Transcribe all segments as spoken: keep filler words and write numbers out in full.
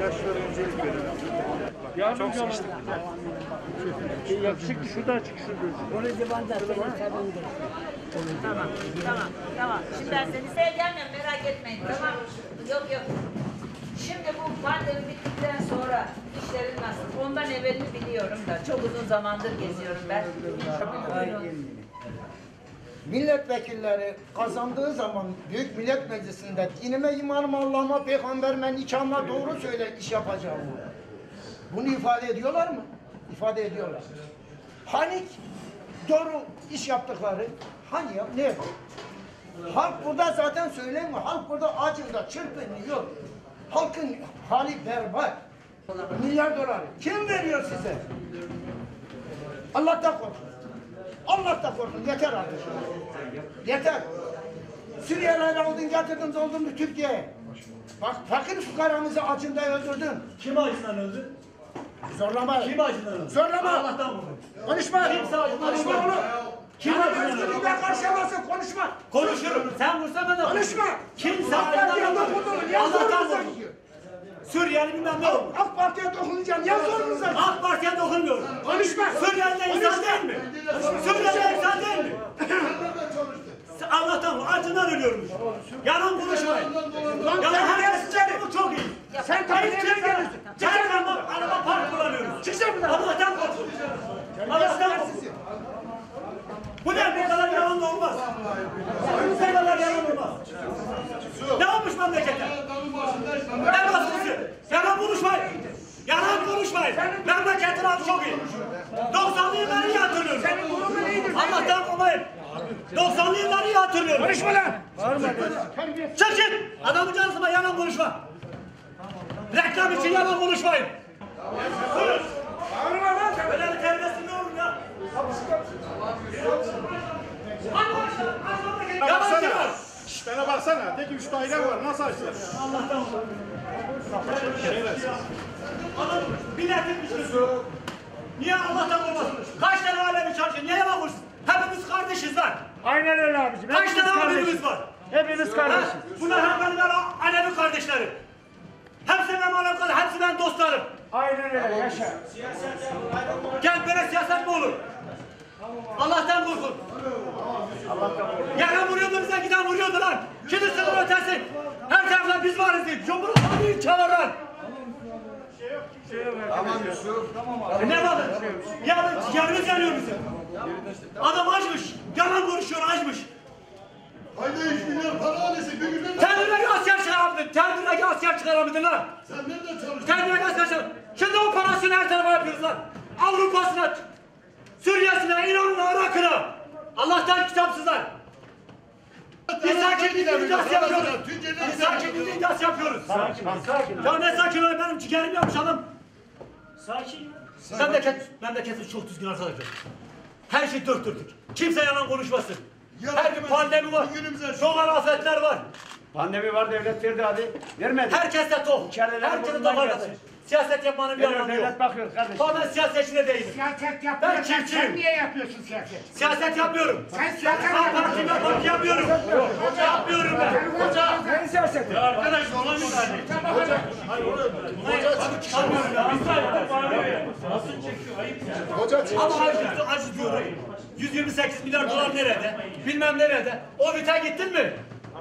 Yaşlara öncelik verelim. Çok sıkıştık. Yakışıklı şuradan çıksın. Onu divanda seni sevindir. Tamam, tamam, tamam. Şimdi ben seni seveceğim, merak etmeyin, tamam. Yok yok. Şimdi bu pandemi bittikten sonra işlerin nasıl? Ondan evvelini biliyorum da çok uzun zamandır geziyorum ben. Milletvekilleri kazandığı zaman Büyük Millet Meclisi'nde dinime, imanıma, Allah'ıma, peygamberime, nikahıma doğru söyle iş yapacağım. Bunu ifade ediyorlar mı? İfade ediyorlar. Hani doğru iş yaptıkları? Hani ya? Ne? Halk burada zaten söylemiyor. Halk burada acında çırpınıyor. Halkın hali berbat. Milyar dolar. Kim veriyor size? Allah'tan korkun. Allah'tan korkun. Yeter artık. Yeter. Suriyelileri aldın getirdin doldun Türkiye'ye. Bak fakir fukaramızı acında öldürdün. Kim acından öldü? Zorlama. Kim acından öldü? Zorlama. Allah'tan mı? Konuşma. Kimse acından Konuşma öldü. oğlum. Kim acından öldü? Özgürlüğüne karşılamazsın. Konuşma. Konuşurum. Sen vursan ben de Konuşma. Kimse AK Parti'ye acından öldü. dokunduğunu niye Allah'tan zorunuza vurdu. gidiyor? Suriyeli bilmem ne oldu. AK Parti'ye dokunacağım. Niye zorunuza gidiyor? AK Parti'ye dokunmuyorum. Konuşma. Suriyeliler insan değil mi? Suriyeliler insan değil mi? Allah'tan acından ölüyormuş. Yalan konuşmayın. Yalan herkes bu çok iyi. Sen tabii nereye geliyorsun? Sen araba, araba park kullanıyoruz. Çıksana buradan. Allah'tan korkun. Allah'tan korkun. Bu ne? Bu kadar yalan da olmaz. Bu kadar yalan olmaz. Ne olmuş memlekete? Ne baskısı? Yalan konuşmayın. Yalan konuşmayın. Memleketin adı çok iyi. doksanlı yılları iyi hatırlıyorum. Allah'tan korkmayın. doksanlı yılları iyi hatırlıyorum. Konuşma lan. Çık çık. Adamın canısına yalan konuşma. Reklam için yalan konuşmayın. Buyurun. Bağırma lan. Böyle bir terbiyesiz ne olur ya? Bana baksana. Şşş bana baksana. Tek üç daire var. Nasıl açtılar? Allah'tan Adam biletin bir niye Allah'tan olmasın? Kaç tane alemi çalışıyor? Niye yalan konuşsun? Hepimiz kardeşiz lan. Aynen öyle abicim. Kaç tane abimiz var? Hepimiz kardeşiz. Bunlar hep benim Alevi kardeşlerim. Hepsi benim Alevi kardeşlerim. Hepsi benim dostlarım. Aynen öyle. Yaşa. Gel böyle siyaset mi olur? Allah'tan korkun. Allah'tan korkun. Yakan vuruyordu bize, giden vuruyordu lan. Şimdi sınır ötesi. Her taraftan biz varız deyip. Cumhurbaşkanı çalar lan. Tamam Yusuf. E ne var? Ya yerimiz yanıyor bizim. Adam açmış. Yalan konuşuyor, açmış. Ayda üç milyar para alesi bir günden... Tendüreki asker çıkaramadın. Tendüreki asker çıkaramadın lan. Sen nereden çalıştın? Tendüreki asker çıkaramadın. Şimdi o parasını her tarafa yapıyoruz lan. Avrupa'sına, Suriye'sine, İran'ına, Irak'ına. Allah'tan kitapsızlar. Biz sakinliğinde iddiası yapıyoruz. Biz sakinliğinde iddiası yapıyoruz. Sakin, sakin. Ya ne sakin ol, benim ciğerim yapmış adam. Sakin. Memleket, memleketimiz çok düzgün arkadaşlar. Her şey dört dörtlük. Kimse yalan konuşmasın. Her gün pandemi var. Doğal afetler var. Pandemi var, devlet verdi hadi. Vermedi. Herkes de tok. İçerideler Herkesin burnundan tok gelsin. arkadaş. Siyaset yapmanın bir Veriyor, anlamı yok. devlet bakıyor kardeşim. Ama ben siyasetçi de değilim. Siyaset Ben yapıyorsun. Sen çiftçiyim. niye yapıyorsun siyaset? Siyaset yapmıyorum. Sen siyaset Ben parti ben parti yapıyorum. Yapmıyorum ben. Hoca. Sen siyaset. Ya arkadaş olan bir tane. Hoca. Hoca çıkarmıyorum ya. Nasıl çekiyor? Ayıp ya. Hoca Ama acı, acı diyorum. yüz yirmi sekiz milyar dolar nerede? Bilmem nerede. O biten gittin mi?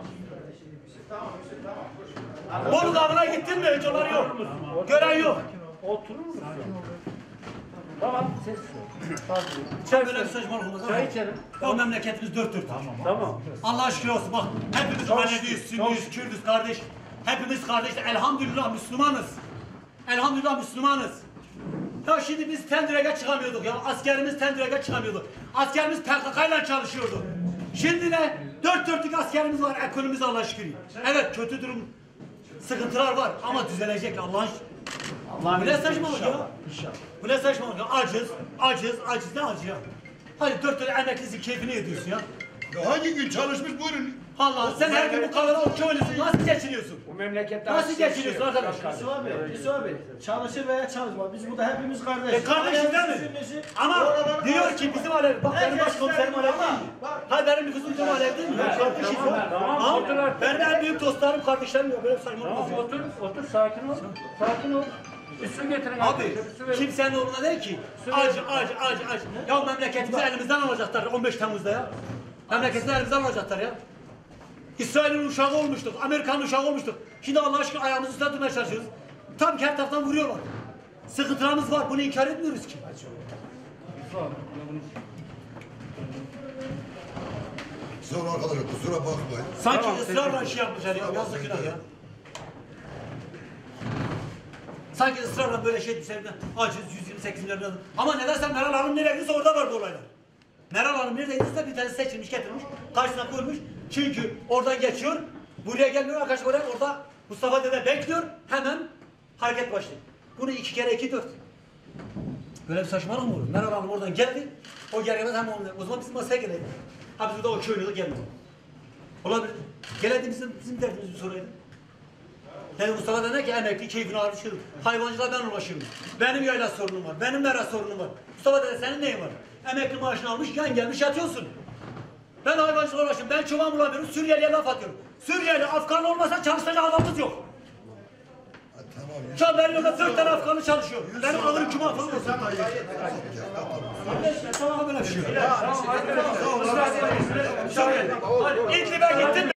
Bolu Dağı'na gittin mi? Hiç onlar yok. Gören yok. Oturur musun? Tamam. Ses. Sen böyle bir saçmalık olmaz. Çay içelim. O memleketimiz dört dört. Tamam. Allah şükür olsun bak. Hepimiz Aleviyiz, Sünniyiz, Kürdüz kardeş. Hepimiz kardeşler. Elhamdülillah Müslümanız. Elhamdülillah Müslümanız. Ya şimdi biz Tendürek'e çıkamıyorduk ya. Askerimiz Tendürek'e çıkamıyordu. Askerimiz P K K ile çalışıyordu. Şimdi ne? Dört dörtlük askerimiz var. Ekonomimiz Allah şükür. Evet kötü durum, sıkıntılar var ama düzelecek Allah'ın. Bu ne saçmalık ya? Bu ne saçmalık ya? Aciz, aciz, aciz ne acı ya? Hadi dört dört emeklisin keyfini ediyorsun ya. Ya hangi gün çalışmış buyurun. Allah sen her gün bu kadar okçu oynuyorsun. Nasıl geçiniyorsun? Bu memlekette Nasıl geçiniyorsun arkadaş? Yusuf abi, Yusuf abi, çalışır veya çalışma. Biz burada hepimiz kardeşiz. E kardeşiz değil mi? Ama diyor ki bizim Alev, bak benim başkomiserim Alev değil mi? Ha benim nüfusum Alev değil mi? Kardeşiz ya. Ama Otur artık. Benim en büyük dostlarım, kardeşlerim yok. Böyle bir saçmalık Tamam yok. otur, otur sakin ol. Sakin ol. Bir su getirin Abi arkadaşlar, bir su verin. kimsenin umurunda değil ki. Acı acı acı acı. Ya memleketimizi elimizden alacaklar on beş Temmuz'da ya. Memleketimizi elimizden alacaklar ya. İsrail'in uşağı olmuştuk, Amerika'nın uşağı olmuştuk. Şimdi Allah aşkına ayağımızı üstüne tutmaya çalışıyoruz. Tabii ki her taraftan vuruyorlar. Sıkıntılarımız var, bunu inkar etmiyoruz ki. Sonra arkadaşlar kusura bakmayın. Sanki Tamam, ısrarla şey yapmışlar ya, yazık günah ya. Sanki ısrarla böyle şey düşerken acız yüz yirmi sekiz milyar lira. Ama nedense Meral Hanım nereye gidiyorsa orada vardı olaylar. Meral Hanım nerede gidiyorsa bir tane seçilmiş getirmiş, karşısına koymuş. Çünkü oradan geçiyor, buraya gelmiyor arkadaşlar oraya, orada Mustafa Dede bekliyor, hemen hareket başlıyor. Bunu iki kere iki dört. Böyle bir saçmalık mı olur? Meral Hanım oradan geldi, o gelmez hemen onu. O zaman bizim masaya gelelim. Ha biz burada o köylülük gelmedi. Olabilir. Geledi bizim, bizim derdimizi bir soraydı. Yani Mustafa da ne ki emekli keyfini alışırım. Hayvancılığa ben uğraşıyorum. Benim yayla sorunum var. Benim mera sorunum var. Mustafa da senin neyin var? Emekli maaşını almış, yan gelmiş yatıyorsun. Ben hayvancılığa uğraşıyorum. Ben çoban bulamıyorum. Suriyeli'ye laf atıyorum. Suriyeli, Afganlı olmasa çalışacak adamımız yok. Ha, tamam. Şu an benim yolda dört tane Afganlı çalışıyor. Benim alırım kim Afganlı olsun. Tamam böyle bir şey yok. Tamam arkadaşlar. İdlib'e gittim.